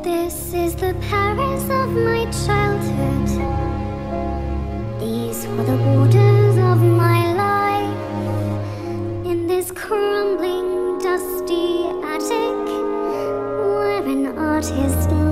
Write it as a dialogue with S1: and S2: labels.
S1: This is the Paris of my childhood. These were the borders of my life. In this crumbling, dusty attic, where an artist